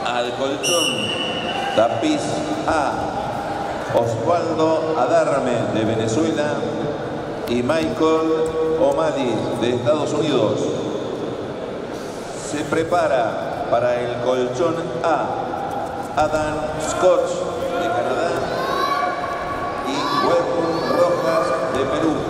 Al colchón tapiz A, Osvaldo Adarme de Venezuela y Michael O'Malley de Estados Unidos. Se prepara para el colchón A, Adam Scott de Canadá y Webb Rojas de Perú.